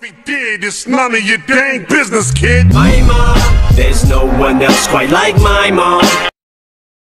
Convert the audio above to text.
If he did, it's none of your dang business, kid. My mom, there's no one else quite like my mom.